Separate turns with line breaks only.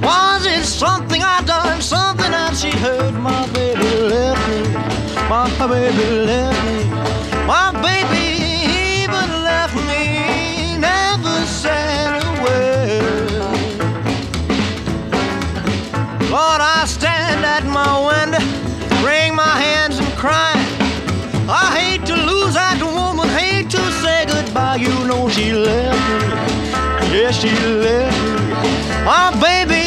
Was it something I done, something that she heard? My baby left me, my baby left me, my baby even left me, never said a word. Lord, I stand at my window, wring my hands and cry. I hate to lose that woman, hate to say goodbye. You know she left me, yes, she left me, my baby